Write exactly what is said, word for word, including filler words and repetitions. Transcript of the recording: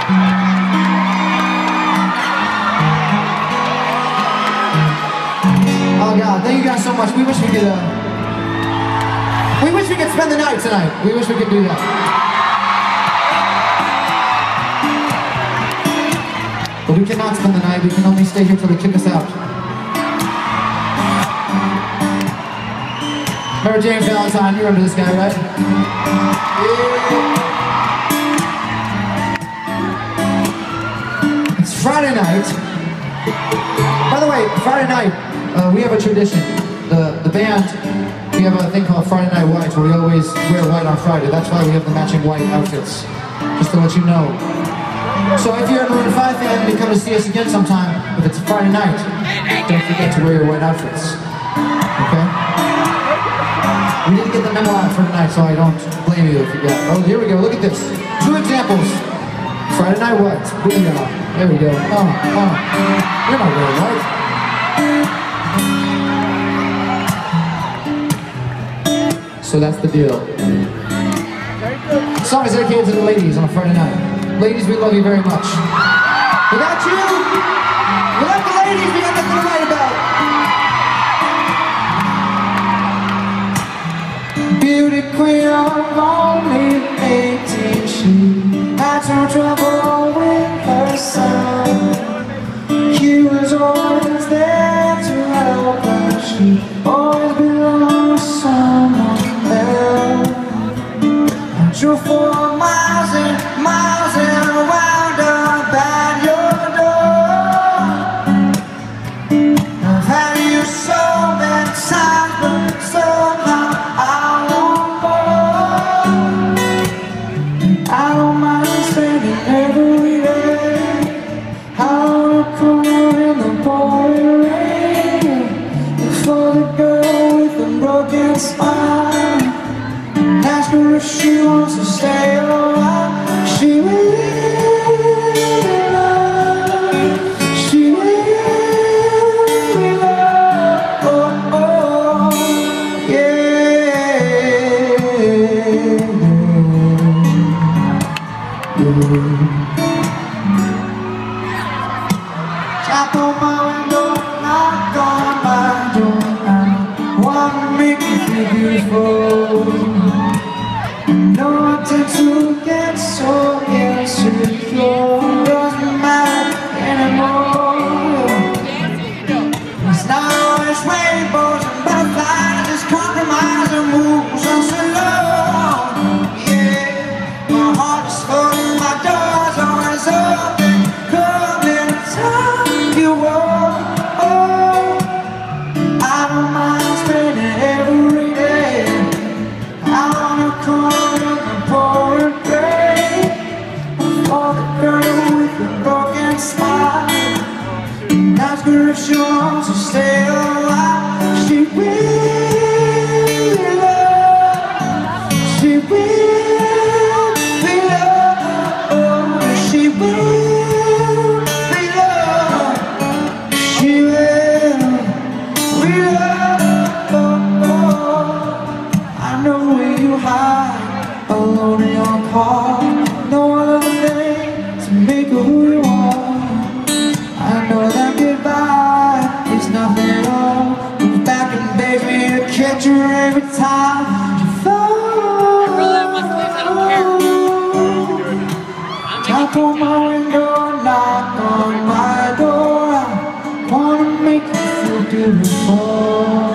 Oh God, thank you guys so much. We wish we could, uh, we wish we could spend the night tonight. We wish we could do that. But we cannot spend the night. We can only stay here till they kick us out. Remember James Valentine? You remember this guy, right? Yeah. It's Friday night. By the way, Friday night, uh, we have a tradition. The, the band, we have a thing called Friday Night White, where we always wear white on Friday. That's why we have the matching white outfits. Just to let you know. So if you're a Maroon five fan and you come to see us again sometime, if it's Friday night, don't forget to wear your white outfits. Okay? We didn't get the memo out for tonight, so I don't blame you if you got. Oh, here we go. Look at this. Two examples. Friday Night White. Booyah. There we go. Oh, oh. You're not wearing white. So that's the deal. The song is dedicated to the ladies on a Friday night. Ladies, we love you very much. Without you, without the ladies, we got nothing to write about. Beauty queen of only eighteen, she had some trouble with her son. He was always there to help her. She always belonged to someone else. I drove for miles and miles and around about your door. I've had you so many times, but somehow I want more. I don't mind spending every day out of corner in the pouring rain. For the girl with the broken smile, ask her if she wants to stay a while. She will be loved. She will be loved. Oh, oh, yeah. Tap on my window, knock on my door. I want to make you feel beautiful. No, I tend to get so insecure. Doesn't matter anymore. It's not always rainbows and butterflies. It's compromise and moves on so long. Yeah, my heart is full, my door's always open. Come anytime you want. Oh, I don't mind spending every day out on the corner in the pouring rain. For the girl with the broken smile, ask her if she wants to stay a while. She will be loved. She will be loved. She will be loved. She will be loved. I know where you hide, alone in your car. No other thing to make her who you are. I know that goodbye is nothing at all. Move back and beg me to catch her every time you fall. Tap on my window, knock on my door. I wanna make you feel beautiful.